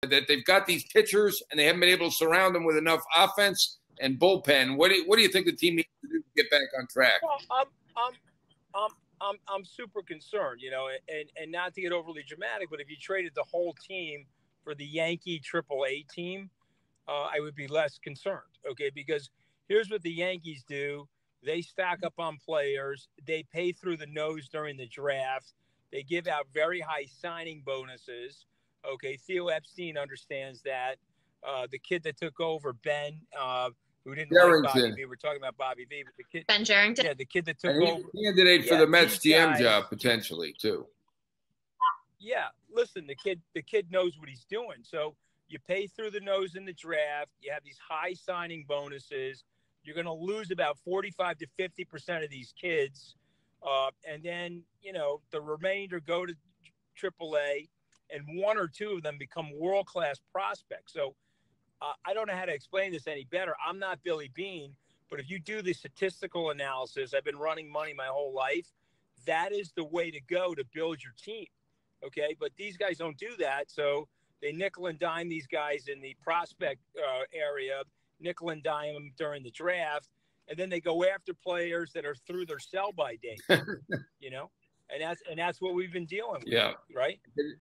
that they've got these pitchers and they haven't been able to surround them with enough offense and bullpen. What do you think the team needs to do to get back on track? Well, I'm super concerned, you know, and not to get overly dramatic, but if you traded the whole team for the Yankee AAA team, I would be less concerned. Okay, because here's what the Yankees do: they stack up on players, they pay through the nose during the draft, they give out very high signing bonuses. Okay, Theo Epstein understands that. The kid that took over, Ben, who didn't like Bobby V. We're talking about Bobby V, but the kid, Ben Jerrington. yeah, the kid that took and over, candidate for the Mets GM job potentially too. Yeah, listen, the kid knows what he's doing. So you pay through the nose in the draft. You have these high signing bonuses. You're going to lose about 45 to 50% of these kids, and then you know the remainder go to AAA, and one or two of them become world-class prospects. So. I don't know how to explain this any better. I'm not Billy Beane, but if you do the statistical analysis, I've been running money my whole life. That is the way to go to build your team. Okay. But these guys don't do that. So they nickel and dime these guys in the prospect area, nickel and dime them during the draft. And then they go after players that are through their sell by date, you know, and that's what we've been dealing with. Yeah. Right.